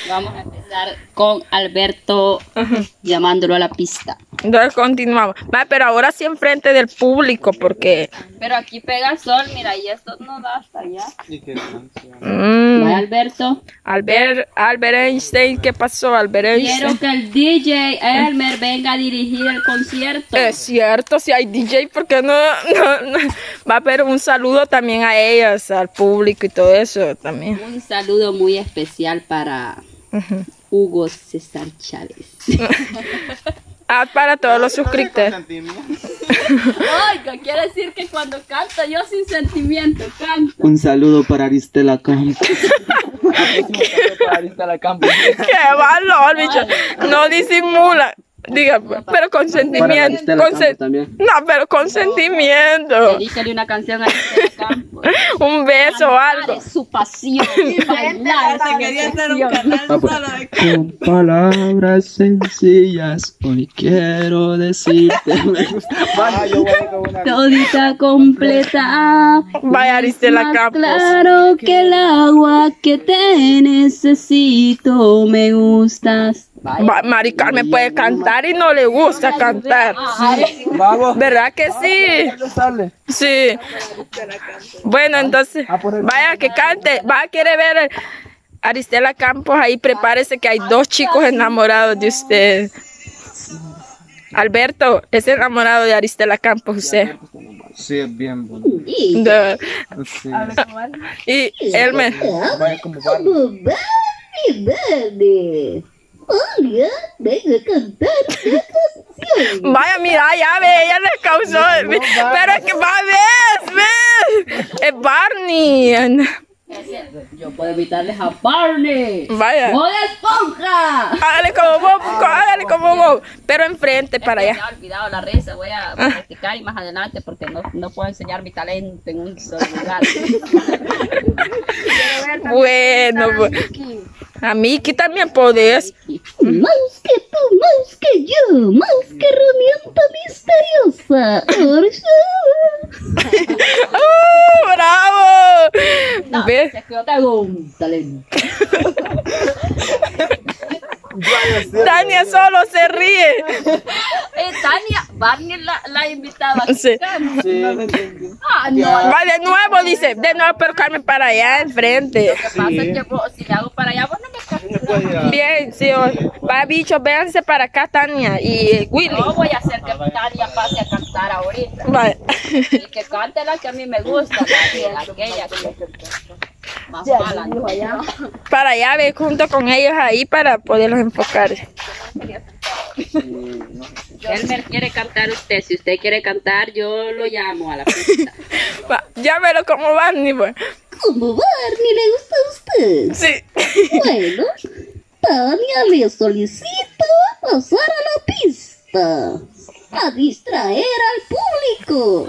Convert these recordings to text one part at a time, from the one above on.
Vamos a empezar con Alberto llamándolo a la pista. Entonces continuamos. Va, pero ahora sí enfrente del público, porque... Pero aquí pega el sol, mira, y esto no da hasta allá. ¿Y qué canción? Va, Alberto. Albert Einstein, ¿qué pasó, Albert Einstein? Quiero que el DJ Elmer venga a dirigir el concierto. Es cierto, si hay DJ, ¿por qué no? Va, pero un saludo también a ellas, al público y todo eso también. Un saludo muy especial para Hugo César Chávez. Para todos los suscriptores. Oiga, quiere decir que cuando canto yo sin sentimiento canto. Un saludo para Aristela Campos. ¡Qué valor, bicho! No disimula. Diga, pero con sentimiento. No, pero con sentimiento. Dedícale una canción a Aristela Campos. Un beso o algo. Es su pasión. Bailar quería hacer un canal solo de... Con palabras sencillas, hoy quiero decirte. Me gusta. Todita completa. Vaya, Aristela Más Campos. claro que el agua que te necesito, me gustas. Mari Carmen puede cantar y no le gusta cantar. Vamos. ¿Verdad que sí? Sí. Bueno, entonces, vaya que cante. Va a querer ver a Aristela Campos ahí. Prepárese que hay 2 chicos enamorados de usted. Alberto, ¿es enamorado de Aristela Campos usted? Sí, es bien bonito. Sí. Y Elmer. Vaya como Barbie. Oiga, venga a cantar una canción. Vaya, mira, ya ve, ella les causó. Pero es que va, ves. Es Barney. Yo puedo evitarles a Barney. Vaya. ¡Bob Esponja! Hágale como Bob. Pero enfrente para Me allá. ha olvidado la risa, voy a practicar y más adelante porque no puedo enseñar mi talento en un solo lugar. Bueno, a Miki también podés. Más que tú, más que yo, más que herramienta misteriosa. ¡Bravo! No, ¿Ves? es que yo tengo un talento. Tania solo se ríe. Tania, Barney la invitaba. Sí. Ah, no. Va de nuevo, dice. De nuevo, pero Carmen para allá enfrente. Lo que pasa es que si le hago para allá, vos no me capturas. Bien, sí. Va, bichos, véanse para acá, Tania y Willy. No voy a hacer que Tania pase a cantar ahorita. Vale. Y que cante la que a mí me gusta, aquella que más mala. ¿No? Para allá, ve junto con ellos ahí para poderlos enfocar. Elmer quiere cantar usted. Si usted quiere cantar, yo lo llamo a la pista. Va, llámelo como Barney, pues. ¿Cómo Barney le gusta a usted? Sí. Bueno, Tania le solicito pasar a la pista a distraer al público.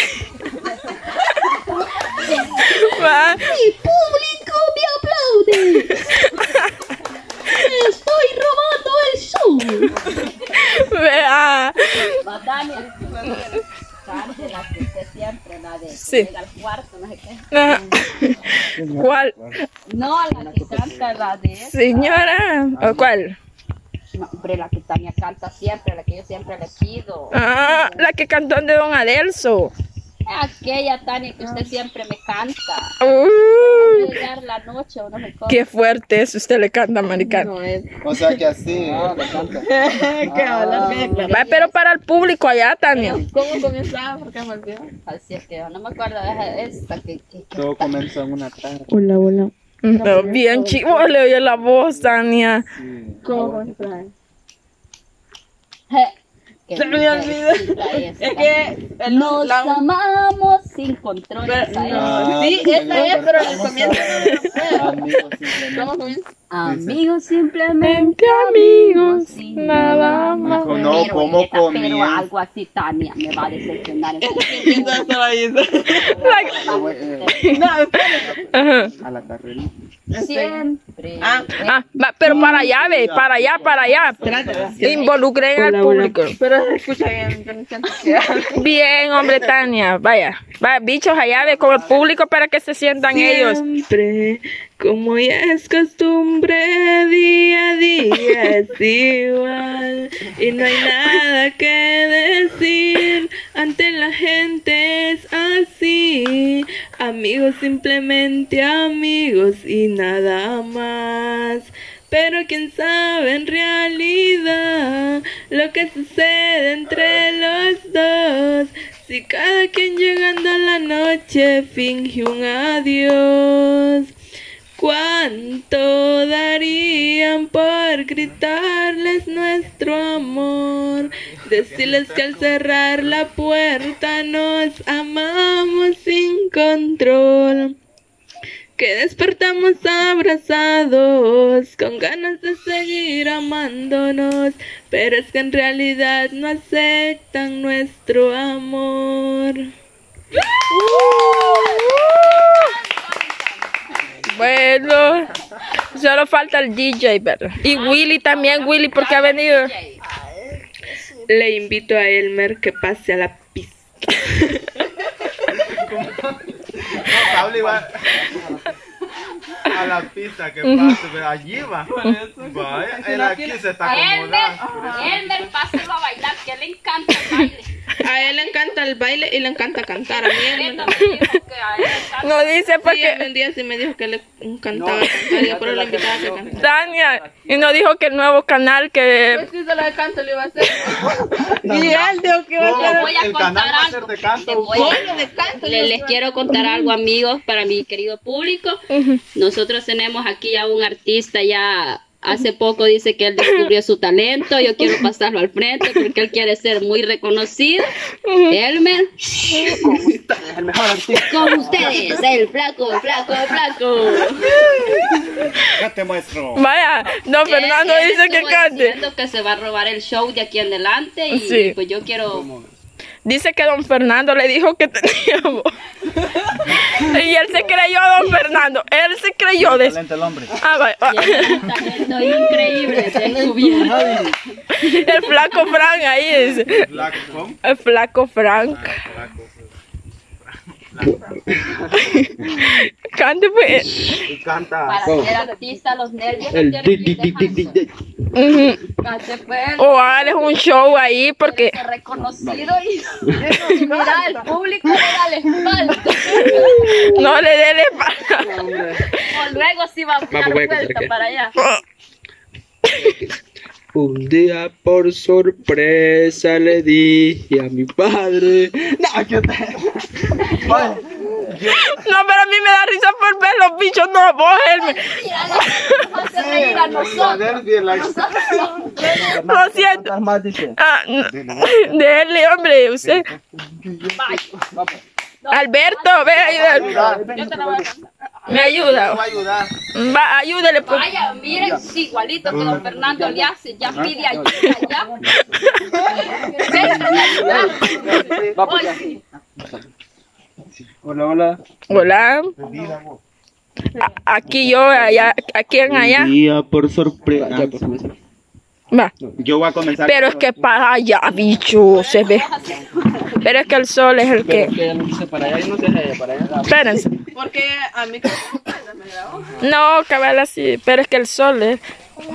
Va. Mi público me aplaude. Estoy robando el show. Vea. Va, Tania. Cante la que usted siempre, la de Sí. llega al cuarto, no sé qué. Ajá. ¿Cuál? No, la que canta la de esa. Señora. ¿O cuál? No, hombre, la que Tania canta siempre, la que yo siempre le pido. Ah, la que cantó de Don Adelso. Aquella Tania que usted siempre me canta. Llegar la noche o no me cómo. Qué fuerte es, usted le canta americano. No es. O sea que así. Va, pero para el público allá, Tania. ¿Cómo comenzaba? ¿Por qué me olvidó? Así es que yo no me acuerdo de esta que Todo comenzó en una tarde. Hola. No, bien chivo, le oye la voz, Tania. Sí. ¿Cómo comenzaba? Se me olvidó. Es que nos amamos sin control. sí, esta es, pero al comienzo no. ¿Cómo comienza? Amigos, simplemente Amigos, sin nada más. No, ¿cómo Pero comienza? algo así, Tania, me va a decepcionar. Empieza a estar ahí. Ah, bueno, Ajá. A la carrera. Siempre. Pero para allá, ve, para allá. Involucren al público. Pero se escucha bien, yo no siento que... Bien, hombre, Tania. Vaya, bichos allá, ve, con el público para que se sientan ellos. Siempre, como ya es costumbre, día a día es igual. Y no hay nada que decir, ante la gente es así. Amigos, simplemente amigos y nada más. Pero quién sabe en realidad lo que sucede entre los dos. Si cada quien llegando a la noche finge un adiós. ¿Cuánto darían por gritarles nuestro amor? Decirles que al cerrar la puerta nos amamos sin control. Que despertamos abrazados, con ganas de seguir amándonos, pero es que en realidad no aceptan nuestro amor. Bueno, solo falta el DJ, ¿verdad? Y Willy también, Willy, porque ha venido. Le invito a Elmer que pase a la pista. A la pista que pase, pero allí va. Vaya, él aquí se está acomodando. Elmer, páselo a bailar, que le encanta el baile. A él le encanta el baile y le encanta cantar. A mí él Neto me dijo que a él le encanta. No dice sí, porque un día sí me dijo que le encantaba cantar, yo por eso le invitaba a que cantara. Tania, y nos dijo que el nuevo canal que... Pues sí, solo de canto le iba a hacer. Y él dijo que iba a Te hacer. voy a El contar canal va a ser algo. de canto. Te voy a- Solo de canto. Les quiero contar algo, amigos, para mi querido público. Nosotros tenemos aquí a un artista ya hace poco dice que él descubrió su talento. Yo quiero pasarlo al frente porque él quiere ser muy reconocido. Elmer. El mejor artista. Con ustedes, el flaco. Ya te muestro. Vaya, don Fernando Él dice que estuvo cante. diciendo que se va a robar el show de aquí en adelante y Sí. pues yo quiero... Dice que don Fernando le dijo que teníamos. Y él se creyó, don Fernando. Él se creyó de eso. Excelente el hombre. Vaya. Tiene un talento increíble, descubierto. El flaco Frank ahí dice. Black, ¿cómo? El flaco Frank. Cante pues. Y canta. Para ser artista, los nervios El no tienen que Cante, pues, O hágales un show ahí porque ser reconocido y mira, el público le da la espalda. no le dé la espalda. O luego sí va a dar voy a vuelta cantar para allá. Un día por sorpresa le dije a mi padre. No, que te... No, pero a mí me da risa por ver los bichos. No, vos, Elmer. Vamos a hacer reír a nosotros. Lo siento. Más dice. Dele, hombre, usted. Alberto, ve a ayudar. Yo te la voy a cantar. Me ayuda. Va a ayudar. Va, ayúdele. Pues. Vaya, miren, sí, igualito que don Fernando le hace, ya pide ayuda, ya. Va por allá. Hoy sí. Hola, hola. Hola. Aquí yo, allá, aquí en allá. Día por sorpresa. Va. Yo voy a comenzar. Pero es que para allá, bicho, se ve. Pero es que el sol es el que... Que ella no dice para allá y no se deja para allá. Espérense. Porque a mí me grabó. No, cabal así. Pero es que el sol es...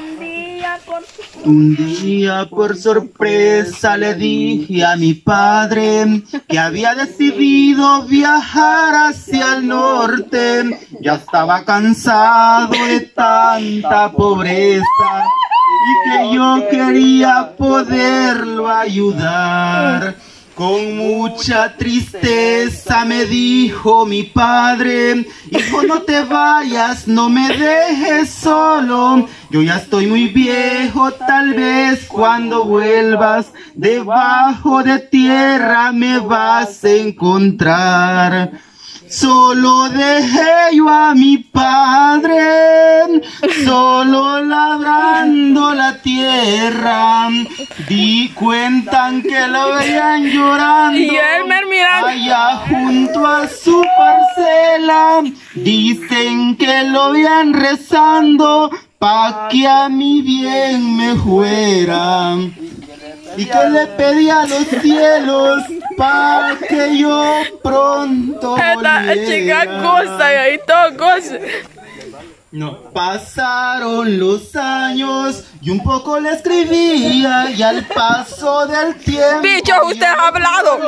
Un día por sorpresa le dije a mi padre que había decidido viajar hacia el norte. Ya estaba cansado de tanta pobreza y que yo quería poderlo ayudar. Con mucha tristeza me dijo mi padre: hijo, no te vayas, no me dejes solo. Yo ya estoy muy viejo, tal vez cuando vuelvas debajo de tierra me vas a encontrar. Solo dejé yo a mi padre, solo labrando la tierra. Di cuentan que lo veían llorando Y Elmer mirando. allá junto a su parcela. abuela dicen que lo vean rezando pa' que a mi bien me fuera. Y que le pedí a los cielos pa' que yo pronto Esta chica goza y todo goza. No. Pasaron los años y un poco le escribía y al paso del tiempo... Bicho, usted ha hablado.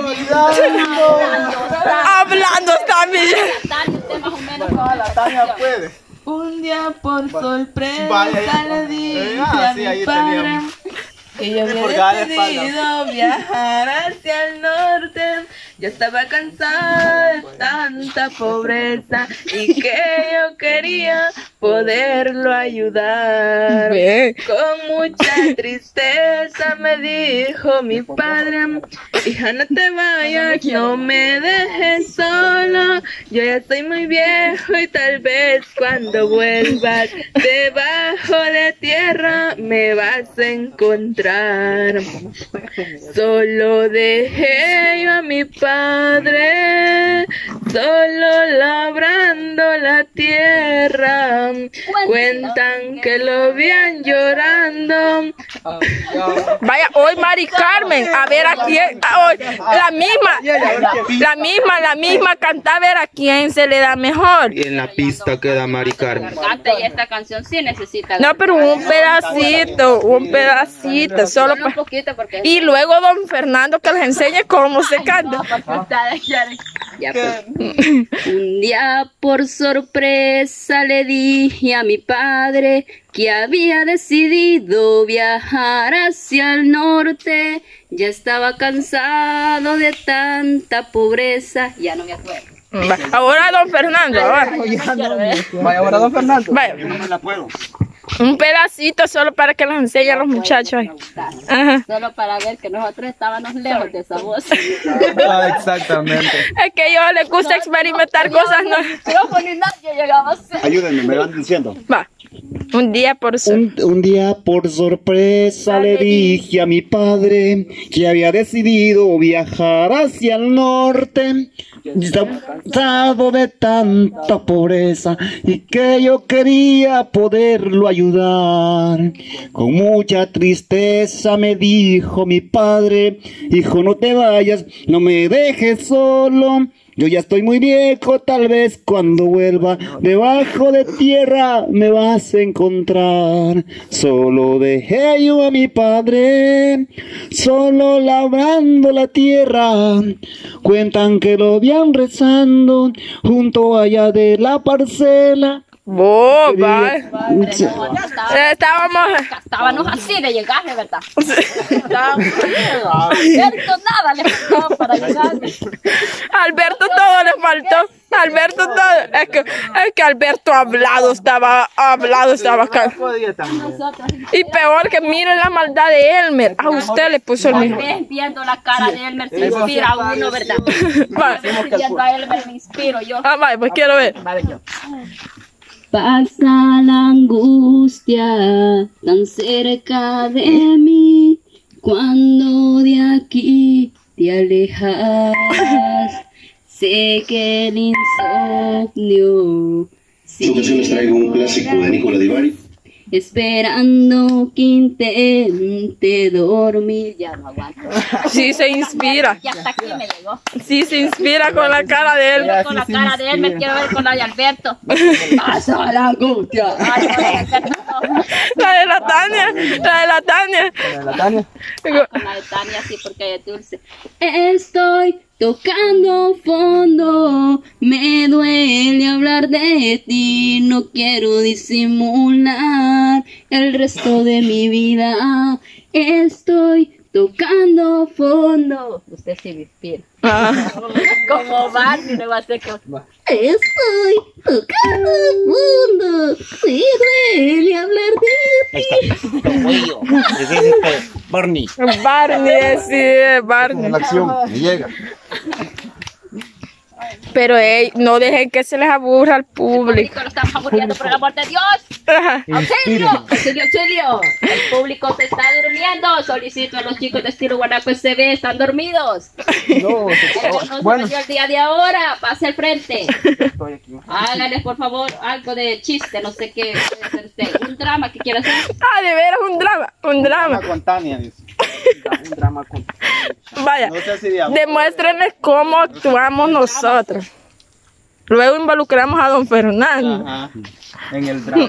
Hablando está bien. La Tania puede. Un día por sorpresa le dije a mi padre que yo había decidido viajar hacia el norte. Yo estaba cansada de tanta pobreza y que yo quería poderlo ayudar. Bien. Con mucha tristeza me dijo mi padre: hija, no te vayas, no me dejes solo. Yo ya estoy muy viejo y tal vez cuando vuelvas debajo de tierra me vas a encontrar. Solo dejé yo a mi padre, solo labrando la tierra. Cuentan que lo vean llorando. Vaya, hoy Mari Carmen, a ver a quién, hoy, la misma canta, a ver a quién se le da mejor. Y en la pista queda Mari Carmen. Y esta canción sí necesita. No, pero un pedacito, solo un poquito porque... y luego don Fernando que les enseñe cómo se canta. Ya, pues. Un día por sorpresa le dije a mi padre que había decidido viajar hacia el norte. Ya estaba cansado de tanta pobreza. Ya no me acuerdo. Ahora don Fernando, ahora. Vaya, ahora don Fernando. Vaya. Yo no me la puedo. Un pedacito solo para que les enseñe a los muchachos. Ajá. Solo para ver que nosotros estábamos lejos de esa voz. Exactamente. Es que a ellos les gusta experimentar cosas. No. Yo ni nadie llegaba a ser. Ayúdenme, me van diciendo. Va. Un día por Un día por sorpresa le dije a mi padre que había decidido viajar hacia el norte. Estaba cansado de tanta pobreza y que yo quería poderlo ayudar. Con mucha tristeza me dijo mi padre: hijo, no te vayas, no me dejes solo. Yo ya estoy muy viejo, tal vez cuando vuelva debajo de tierra me vas a encontrar. Solo dejé yo a mi padre, solo labrando la tierra. Cuentan que lo veían rezando junto allá de la parcela. boba. Estábamos así de llegar, de verdad. Alberto nada le faltó para llegar. Alberto todo le faltó. Alberto todo. Es que Alberto hablado estaba acá. Y peor que miren la maldad de Elmer. A usted le puso el mismo. Viendo la cara de Elmer se inspira a uno, ¿verdad? Viendo a Elmer me inspiro yo. Ah, vale, pues quiero ver. Pasa la angustia tan cerca de mí, cuando de aquí te alejas. Sé que el insomnio Su ocasión les traigo un clásico de Nicola Di Bari. esperando que intente dormir. Ya no aguanto. Sí se inspira. Ya hasta aquí me llegó. Sí se inspira con la cara de él. Con la cara de él me quiero ver con la de Alberto. Pasa la angustia. Ay, no, La de la Tania. La de la Tania. con la de Tania sí, porque es dulce. Estoy tocando fondo, me duele hablar de ti, no quiero disimular el resto de mi vida. Estoy tocando fondo. Usted sí me inspira. Como Barney le va a hacer que... Estoy tocando fondo, me duele hablar de ti. Barney. Barney, sí, Barney. La acción, me llega. Pero no dejen que se les aburra al público. Lo estamos aburriendo, por el amor de Dios. ¡Auxilio! ¡Auxilio, auxilio! El público se está durmiendo. Solicito a los chicos de estilo Guanaco SB, están dormidos. No, Bueno, el día de ahora, pase al frente. estoy aquí. Háganles, por favor, algo de chiste, no sé qué puede hacer usted. Un drama que quiera hacer. Ah, de veras, un drama. Un drama. Con Tania, dice. Un drama con... Vaya, No sé si de amor. demuéstrenles cómo actuamos nosotros. Luego involucramos a don Fernando. Ajá. En el drama.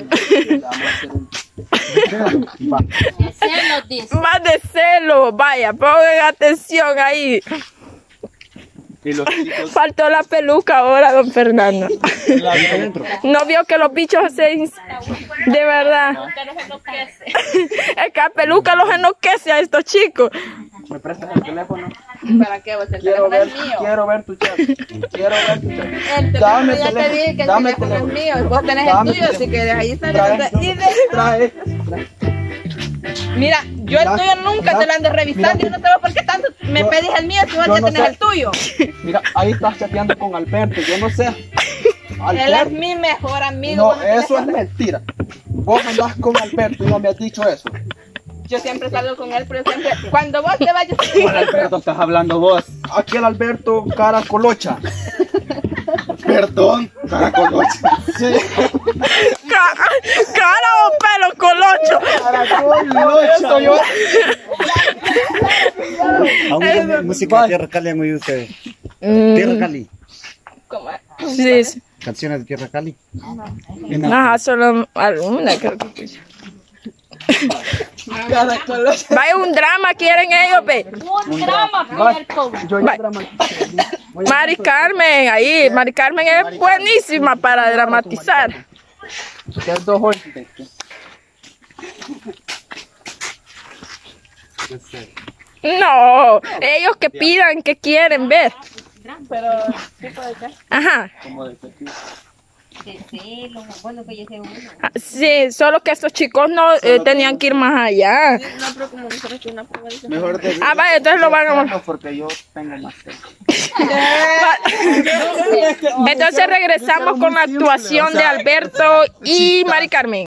De celos, dice. Más de celo, vaya, pongan atención ahí. Y los chicos Faltó la peluca ahora, don Fernando. No vio que los bichos de verdad. Que no se enloquece. Es que la peluca los enloquece a estos chicos. ¿Me prestas el teléfono? ¿Para qué? Pues el Quiero teléfono ver, es mío. quiero ver tu chat. Quiero ver tu chat. El Dame teléfono ya te dije que el dame teléfono es mío. teléfono. Vos tenés Dame el tuyo, teléfono. si querés. Ahí está. Trae. Mira, yo el Ya, tuyo nunca ya, te lo ando revisando. mira. Yo no sé por qué tanto me Yo- pedís el mío si vos yo ya no tenés sé. el tuyo. Mira, ahí estás chateando con Alberto, yo no sé. Él es Alberto. mi mejor amigo. No, vos no tenés eso es que- mentira. Vos andás con Alberto y no me has dicho eso. Yo siempre salgo con él, pero siempre. Cuando vos te vayas. ¿Cuál Alberto estás hablando vos? Aquí el Alberto cara colocha. Perdón, caracolocha. Sí. Cara o pelo colocho. Cara colocha. Yo... Aún música de Tierra Cali muy ustedes. Tierra Cali. Sí, sí. Canciones de Tierra Cali. Ajá, solo alguna creo que. Cara colocha. Vaya un drama, quieren ellos, ve. Un drama para el público. Yo ya drama. Mari Carmen, ahí. Mari Carmen es buenísima para dramatizar. Ustedes dos hoy. No, ellos que pidan, que quieren ver. Pero, ¿tipo de qué? Ajá. De celos, bueno, que yo sé uno. Ah, sí, solo que estos chicos no tenían que ir más allá. No, pero como nosotros que una prueba de Mejor de Ah, vaya, entonces lo van a... no, porque yo tengo más tiempo. Entonces regresamos con la actuación de Alberto y Mari Carmen.